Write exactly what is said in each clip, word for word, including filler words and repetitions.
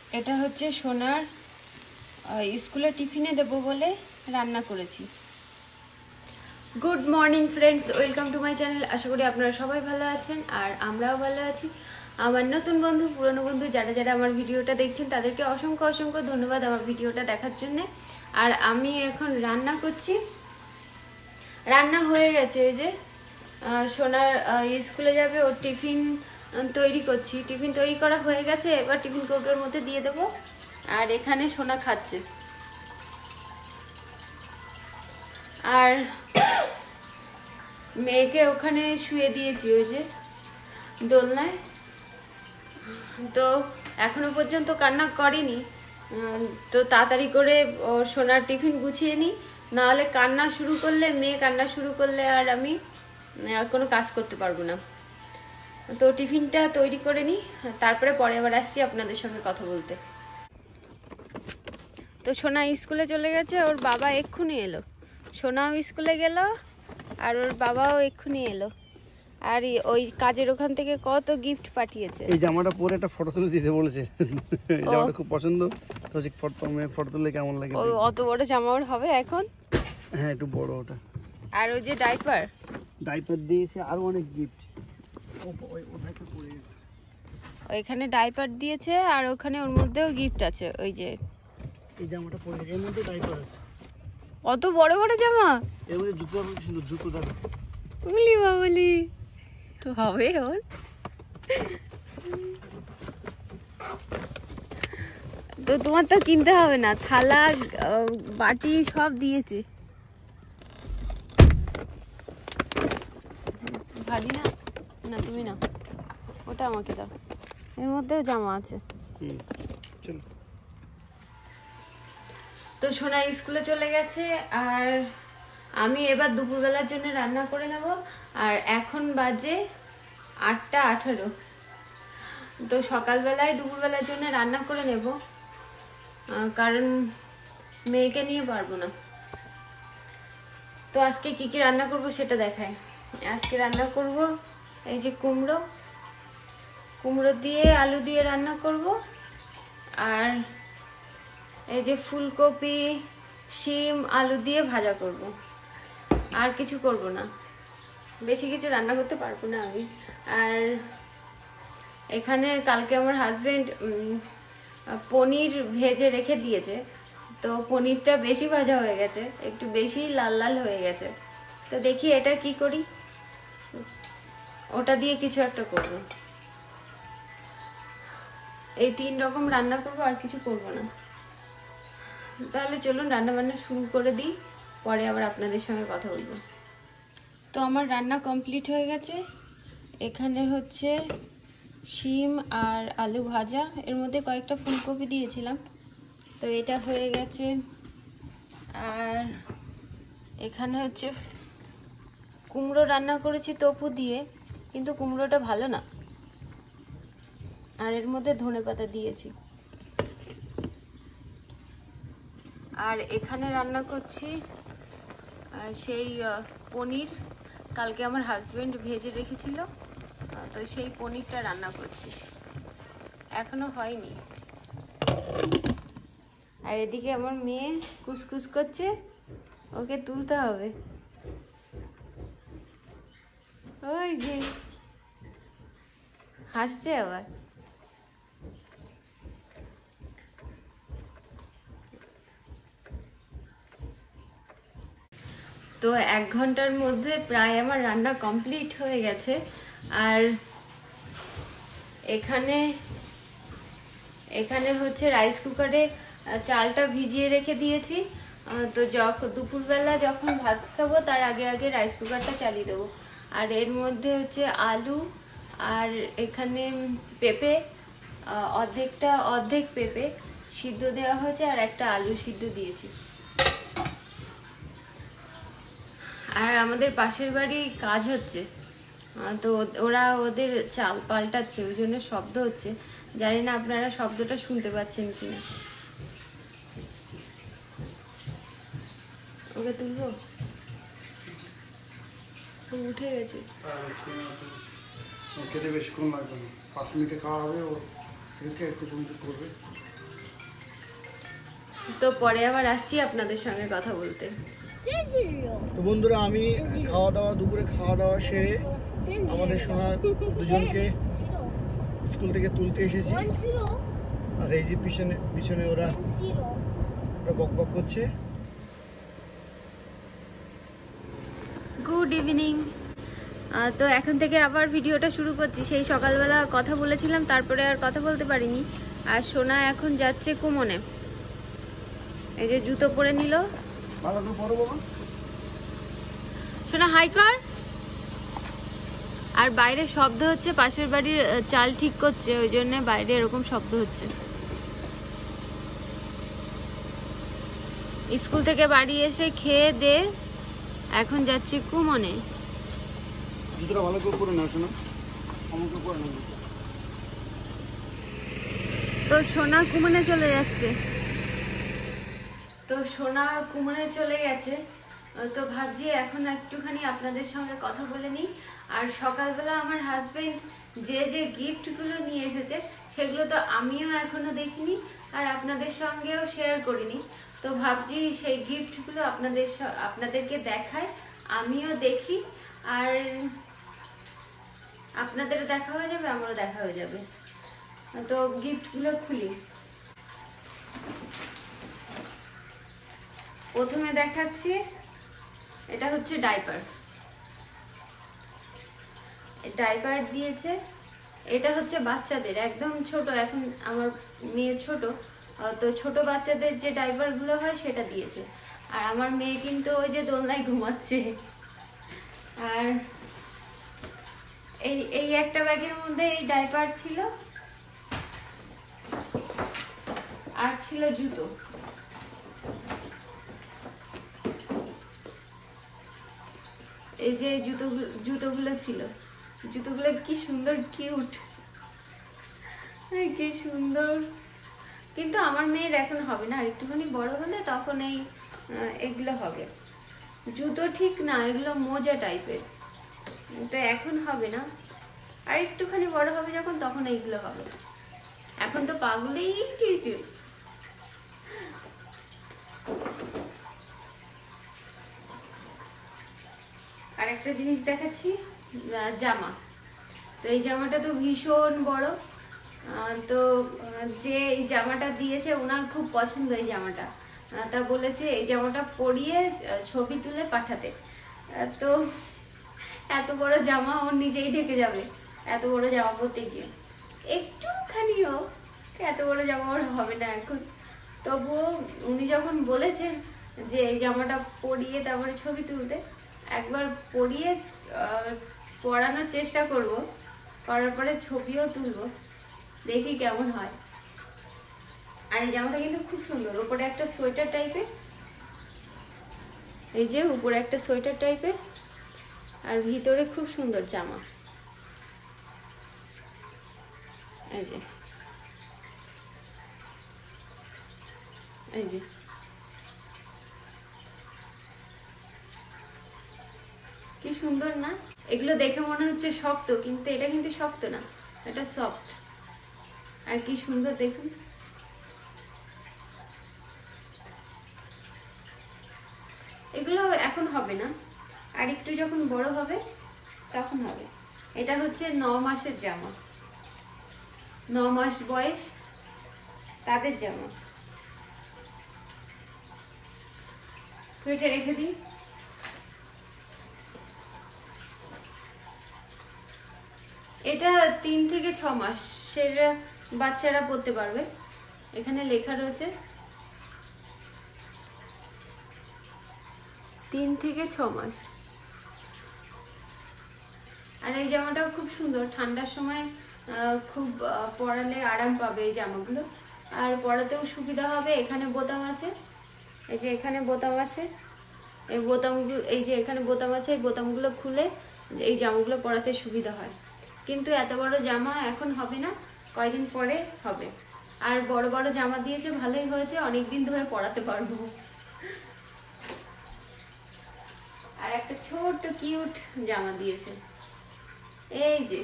এটা হচ্ছে সোনার স্কুলে টিফিনে দেবো বলে রান্না করেছি। Good morning friends, welcome to my channel. আশা করি আপনারা সবাই ভালো আছেন আর আমরাও ভালো আছি। আমার নতুন বন্ধু, পুরনো বন্ধু যারা যারা আমার ভিডিওটা দেখছেন তাদেরকে অসংখ্য অসংখ্য ধন্যবাদ আমার ভিডিওটা দেখার জন্যে। আর আমি এখন রান্না করছি, রান্না হয়ে গেছে। এই যে সোনার স্কুলে যাবে, ওর টিফিন তৈরি করছি। টিফিন তৈরি করা হয়ে গেছে, এবার টিফিন কৌটোর মধ্যে দিয়ে দেবো। আর এখানে সোনা খাচ্ছে। আর মেয়েকে ওখানে শুয়ে দিয়েছি ওই যে দোলনায়। তো এখনো পর্যন্ত কান্না করেনি, তো তাড়াতাড়ি করে ওর সোনার টিফিন গুছিয়ে নিই, নাহলে কান্না শুরু করলে মেয়ে কান্না শুরু করলে আর আমি আর কোনো কাজ করতে পারবো না। তো টিফিনটা তৈরি করে নিই, তারপরে পরে আবার আসছি আপনাদের সঙ্গে কথা বলতে। তো সোনা স্কুলে চলে গেছে, ওর বাবা এক্ষুনি এলো। সোনাও স্কুলে গেল আর ওর বাবাও এক্ষুনি এলো। আর ওই কাজের ওখান থেকে কত গিফট পাঠিয়েছে। এই জামাটা পরে একটা ফটো তুলে দিতে বলেছে, জামাটা খুব পছন্দ। তো সেই ফটো মেয়ে ফটো তুললে কেমন লাগে? ও অত বড় জামা ওর হবে এখন? হ্যাঁ, একটু বড় ওটা। আর ওই যে ডাইপার ডাইপার দিয়েছে, আরো অনেক গিফট। ওইখানে ডাইপার দিয়েছে আর ওখানে ওর মধ্যেও গিফট আছে। ওই যে এই জামাটা পরে, এর মধ্যে ডাইপার আছে। অত বড় বড় জামা, এর মধ্যে জুতো ছিল, জুতো দেখো। উলি বাবলি হবে ওর। তো তোমার তো কিনতে হবে না, থালা বাটি সব দিয়েছে। ভারী না? না তুমি না, ওটা আমাকে দাও। এর মধ্যেও জামা আছে। চলো। তো সোনা স্কুলে চলে গেছে আর আমি এবার দুপুরবেলার জন্য রান্না করে নেব। আর এখন বাজে আটটা আঠারো। তো সকালবেলায় দুপুরবেলার জন্য রান্না করে নেব, কারণ মেয়েকে নিয়ে পারবো না। তো আজকে কি কি রান্না করব সেটা দেখায়। আজকে রান্না করব এই যে কুমড়ো, কুমড়ো দিয়ে আলু দিয়ে রান্না করব। আর এই যে ফুলকপি, শিম, আলু দিয়ে ভাজা করব। আর কিছু করব না, বেশি কিছু রান্না করতে পারবো না আমি। আর এখানে কালকে আমার হাজবেন্ড পনির ভেজে রেখে দিয়েছে, তো পনিরটা বেশি ভাজা হয়ে গেছে, একটু বেশি লাল লাল হয়ে গেছে। তো দেখি এটা কি করি, ওটা দিয়ে কিছু একটা করব। এই তিন রকম রান্না করব, আর কিছু করব না। তাহলে চলুন রান্না বান্না শুরু করে দিই, পরে আবার আপনাদের সঙ্গে কথা বলবো। তো আমার রান্না কমপ্লিট হয়ে গেছে। এখানে হচ্ছে শিম আর আলু ভাজা, এর মধ্যে কয়েকটা ফুলকপি দিয়েছিলাম, তো এটা হয়ে গেছে। আর এখানে হচ্ছে কুমড়ো রান্না করেছি তোফু দিয়ে, কিন্তু কুমড়োটা ভালো না। আর এর মধ্যে ধনেপাতা দিয়েছি। আর এখানে রান্না করছি সেই পনির, কালকে আমার হাজবেন্ড ভেজে রেখেছিল, তো সেই পনিরটা রান্না করছি, এখনো হয়নি। আর এদিকে আমার মেয়ে কুসকুস করছে, ওকে তুলতে হবে। ওই যে হাসছে আবার। তো এক ঘন্টার মধ্যে প্রায় আমার রান্না কমপ্লিট হয়ে গেছে। আর এখানে এখানে হচ্ছে রাইস কুকারে চালটা ভিজিয়ে রেখে দিয়েছি। তো যখন দুপুরবেলা যখন ভাত খাবো তার আগে আগে রাইস কুকারটা চালিয়ে দেবো। আর এর মধ্যে হচ্ছে আলু, আর এখানে পেঁপে, অর্ধেকটা অর্ধেক পেঁপে সিদ্ধ দেওয়া হয়েছে, আর একটা আলু সিদ্ধ দিয়েছি। আর আমাদের পাশের বাড়ি কাজ হচ্ছে, তো ওরা ওদের চাল পাল্টাচ্ছে, ওই জন্য শব্দ হচ্ছে। জানি না আপনারা শব্দটা শুনতে পাচ্ছেন কিনা। ওকে তুলবো, উঠে গেছে। খেতে বেশিক্ষণ লাগবে না, পাঁচ মিনিটে খাওয়া হবে। ও একটু চুমচুক করবে। তো পরে আবার আসছি আপনাদের সঙ্গে কথা বলতে। তো বন্ধুরা, আমি খাওয়া দাওয়া দুপুরে খাওয়া দাওয়া সেরে আমাদের সোনা দুজনকে স্কুল থেকে তুলতে এসেছি। আর এই যে পিছনে পিছনে ওরা ওরা বক বক করছে। Good evening. তো এখন থেকে আবার ভিডিওটা শুরু করছি। সেই সকালবেলা কথা বলেছিলাম, তারপরে আর কথা বলতে পারিনি। আর সোনা এখন যাচ্ছে কুমনে। এই যে জুতো পরে নিল। সোনা হাই কর। আর বাইরে শব্দ হচ্ছে, পাশের বাড়ির চাল ঠিক করছে, ওই জন্য বাইরে এরকম শব্দ হচ্ছে। স্কুল থেকে বাড়ি এসে খেয়ে দে এখন যাচ্ছি কুমনে। জুতোটা ভালো করে পরে নাও শোনা, আমাকে পরে নাও। তো সোনা কুমনে চলে যাচ্ছে। তো সোনা কুমনে চলে গেছে। তো ভাবছি এখন একটুখানি আপনাদের সঙ্গে কথা বলে নিই। আর সকালবেলা আমার হাজবেন্ড যে যে গিফটগুলো নিয়ে এসেছে সেগুলো তো আমিও এখনো দেখিনি আর আপনাদের সঙ্গেও শেয়ার করিনি। তো ভাবছি সেই গিফটগুলো আপনাদের আপনাদেরকে দেখায়, আমিও দেখি, আর আপনাদেরও দেখা হয়ে যাবে, আমারও দেখা হয়ে যাবে। তো গিফটগুলো খুলি। প্রথমে দেখাচ্ছি, এটা হচ্ছে ডাইপার। ডাইপার দিয়েছে। এটা হচ্ছে বাচ্চাদের, একদম ছোট, এখন আমার মেয়ে ছোট, তো ছোট বাচ্চাদের যে ডাইপারগুলো হয় সেটা দিয়েছে। আর আমার মেয়ে কিন্তু ওই যে দোলনায় ঘুমাচ্ছে। আর এই এই একটা ব্যাগের মধ্যে এই ডাইপার ছিল, আর ছিল জুতো। এই যে জুতো জুতোগুলো ছিল, জুতোগুলো কি সুন্দর, কিউট, কি সুন্দর। কিন্তু আমার মেয়ের এখন হবে না, আর একটুখানি বড় হলে তখন এই এগুলো হবে। জুতো ঠিক না, এগুলো মোজা টাইপের, তো এখন হবে না। আর একটুখানি বড় হবে যখন, তখন এইগুলো হবে। এখন তো পাগলেই টিউটিউ। আর একটা জিনিস দেখাচ্ছি, জামা। তো এই জামাটা তো ভীষণ বড়। তো যে এই জামাটা দিয়েছে ওনার খুব পছন্দ এই জামাটা। তা বলেছে এই জামাটা পরিয়ে ছবি তুলে পাঠাতে। তো এত বড় জামা ওর নিজেই ঢেকে যাবে, এত বড় জামা পরতে গিয়ে। একটুখানিও এত বড় জামা ওর হবে না এখন। তবুও উনি যখন বলেছেন যে এই জামাটা পরিয়ে তারপরে ছবি তুলতে, একবার পরিয়ে পরানোর চেষ্টা করব, করার পরে ছবিও তুলব, দেখি কেমন হয়। আর এই জামাটা কিন্তু খুব সুন্দর, উপরে একটা সোয়েটার টাইপের, এই যে উপরে একটা সোয়েটার টাইপের, আর ভিতরে খুব সুন্দর জামা। এই যে এই যে কি সুন্দর না? এগুলো দেখে মনে হচ্ছে শক্ত, কিন্তু এটা কিন্তু শক্ত না, এটা সফট। আর কি সুন্দর দেখুন। এগুলো এখন হবে না, আর একটু যখন বড় হবে তখন হবে। এটা হচ্ছে ন মাসের জামা, ন মাস বয়স তাদের জামা। এটা রেখে দিই। এটা তিন থেকে ছ মাসের বাচ্চারা পড়তে পারবে। এখানে লেখা রয়েছে তিন থেকে ছ মাস। আর এই জামাটাও খুব সুন্দর, ঠান্ডার সময় খুব পরালে আরাম পাবে এই জামাগুলো, আর পরাতেও সুবিধা হবে। এখানে বোতাম আছে, এই যে এখানে বোতাম আছে, এই বোতামগুলো, এই যে এখানে বোতাম আছে, এই বোতামগুলো খুলে এই জামাগুলো পরাতে সুবিধা হয়। কিন্তু এত বড় জামা এখন হবে না, কয়দিন পরে হবে। আর বড় বড় জামা দিয়েছে, ভালোই হয়েছে, অনেকদিন ধরে পরাতে পারবো। আর একটা ছোট্ট কিউট জামা দিয়েছে, এই যে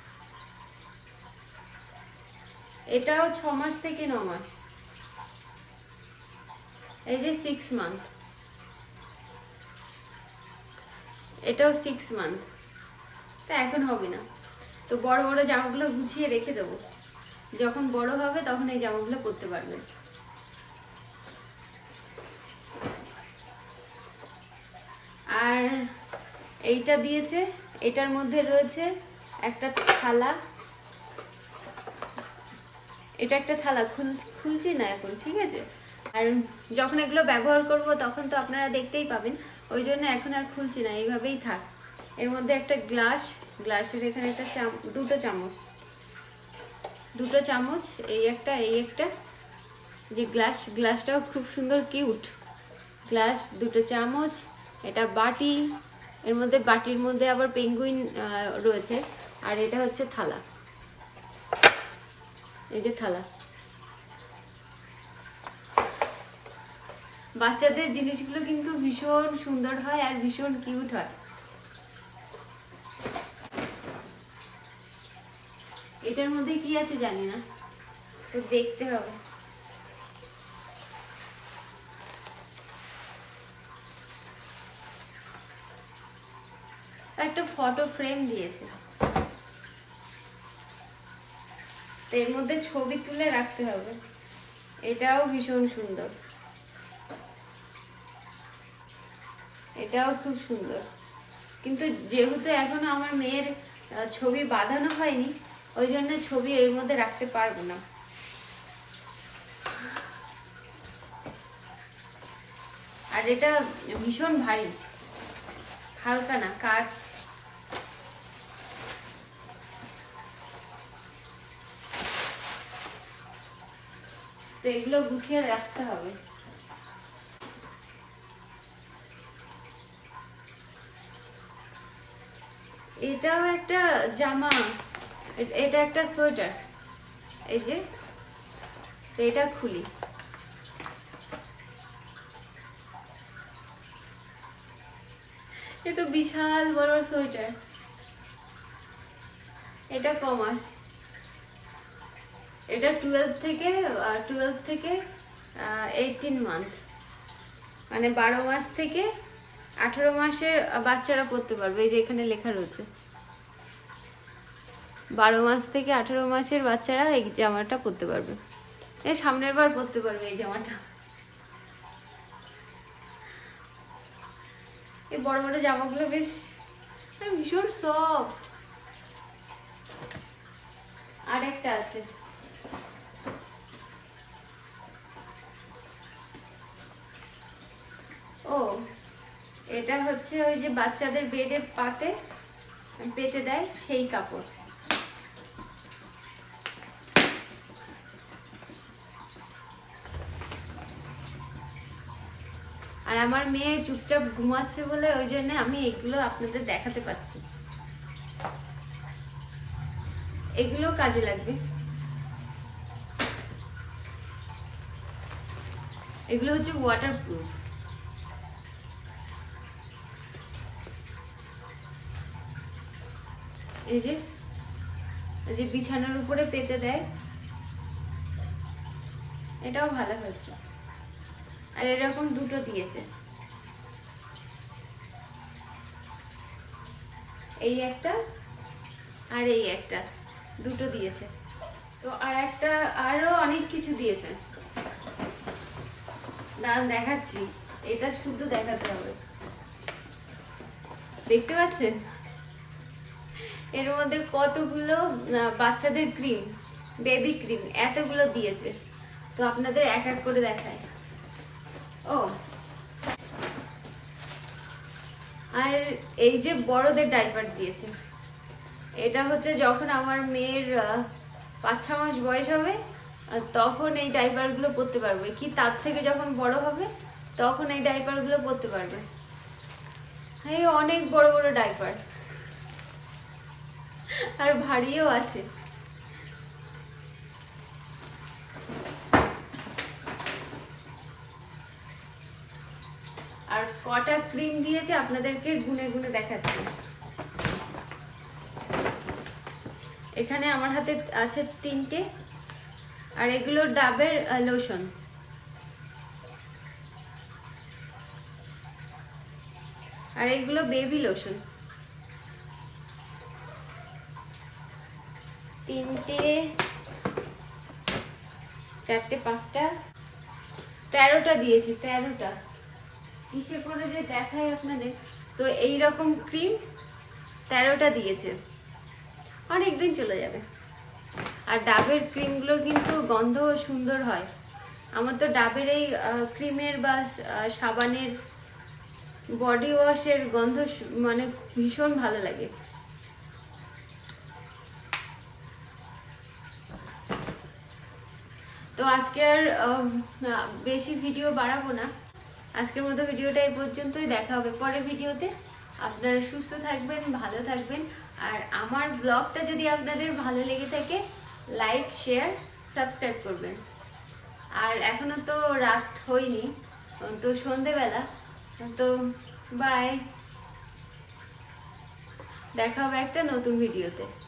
এটাও ছ মাস থেকে ন মাস। এই যে সিক্স মান্থ, এটাও সিক্স মান্থ। তা এখন হবে না, তো বড় বড় জামাগুলো গুছিয়ে রেখে দেবো, যখন বড় হবে তখন এই জামাগুলো পরতে পারবেন। আর এইটা দিয়েছে, এটার মধ্যে রয়েছে একটা থালা, এটা একটা থালা খুল খুলছি না এখন, ঠিক আছে। আর যখন এগুলো ব্যবহার করব তখন তো আপনারা দেখতেই পাবেন, ওই জন্য এখন আর খুলছি না, এইভাবেই থাক। এর মধ্যে একটা গ্লাস, গ্লাসের এখানে একটা চাম দুটো চামচ, দুটো চামচ, এই একটা এই একটা, যে গ্লাস, গ্লাসটাও খুব সুন্দর কিউট গ্লাস, দুটো চামচ, এটা বাটি, এর মধ্যে বাটির মধ্যে আবার পেঙ্গুইন রয়েছে, আর এটা হচ্ছে থালা, এই যে থালা। বাচ্চাদের জিনিসগুলো কিন্তু ভীষণ সুন্দর হয় আর ভীষণ কিউট হয়। এটার মধ্যে কি আছে জানি না, তো দেখতে হবে। একটা ফটো ফ্রেম দিয়েছে, তো এর মধ্যে ছবি তুলে রাখতে হবে, এটাও ভীষণ সুন্দর, এটাও খুব সুন্দর। কিন্তু যেহেতু এখনো আমার মেয়ের ছবি বাঁধানো হয়নি, ওই জন্য ছবি এর মধ্যে রাখতে পারবো না। আর এটা ভীষণ ভারী, হালকা না, কাঁচ। তো এগুলো গুছিয়ে রাখতে হবে। এটাও একটা জামা, এটা একটা সোয়েটার, এই যে, তো এটা খুলি, এ তো বিশাল বড় সোয়েটার, এটা কমাস, এটা টুয়েলভ থেকে টুয়েলভ থেকে এইটিন মান্থ, মানে বারো মাস থেকে আঠারো মাসের বাচ্চারা পড়তে পারবে। এই যে এখানে লেখা রয়েছে, বারো মাস থেকে আঠারো মাসের বাচ্চারা এই জামাটা পরতে পারবে, এই সামনের বার পরতে পারবে এই জামাটা। এই বড় বড় জামাগুলো বেশ ভীষণ সফট। আর একটা আছে, ও এটা হচ্ছে ওই যে বাচ্চাদের বেডে পাতে পেতে দেয় সেই কাপড়। আর আমার মেয়ে চুপচাপ ঘুমাচ্ছে বলে ওই জন্য আমি এগুলো আপনাদের দেখাতে পাচ্ছি, এগুলো কাজে লাগবে। এগুলো হচ্ছে ওয়াটারপ্রুফ, এই যে এই যে বিছানার উপরে পেতে দেয়, এটাও ভালো হয়েছে। আর এরকম দুটো দিয়েছে, এই একটা আর এই একটা, দুটো দিয়েছে। তো আর একটা আরো অনেক কিছু দিয়েছে, দাঁড়ান দেখাচ্ছি, এটা শুধু দেখাতে হবে। দেখতে পাচ্ছেন এর মধ্যে কতগুলো বাচ্চাদের ক্রিম, বেবি ক্রিম, এতগুলো দিয়েছে। তো আপনাদের এক এক করে দেখায়। ও আর এই যে বড়দের ডাইপার দিয়েছে, এটা হচ্ছে যখন আমার মেয়ের পাঁচ ছ মাস বয়স হবে তখন এই ডাইপারগুলো পরতে পারবে, কি তার থেকে যখন বড় হবে তখন এই ডাইপারগুলো পরতে পারবে। এই অনেক বড় বড় ডাইপার, আর ভারীও আছে। আর কটা ক্রিম দিয়েছে আপনাদেরকে গুনে গুনে দেখাচ্ছি। এখানে আমার হাতে আছে তিনটে, আর এগুলো ডাবের লোশন, আর এগুলো বেবি লোশন। তিনটে, চারটে, পাঁচটা, তেরোটা দিয়েছি। তেরোটা কিসে করে যে দেখায় আপনাদের। তো এইরকম ক্রিম তেরোটা দিয়েছে, অনেকদিন চলে যাবে। আর ডাবের ক্রিমগুলোর কিন্তু গন্ধ সুন্দর হয়। আমার তো ডাবের এই ক্রিমের বা সাবানের বডি ওয়াশের গন্ধ মানে ভীষণ ভালো লাগে। তো আজকে আর বেশি ভিডিও বাড়াবো না, আজকের মতো ভিডিওটা এই পর্যন্তই। দেখা হবে পরের ভিডিওতে। আপনারা সুস্থ থাকবেন, ভালো থাকবেন। আর আমার ব্লগটা যদি আপনাদের ভালো লেগে থাকে, লাইক, শেয়ার, সাবস্ক্রাইব করবেন। আর এখনো তো রাত হয়নি, তো সন্ধেবেলা। তো বাই, দেখা হবে একটা নতুন ভিডিওতে।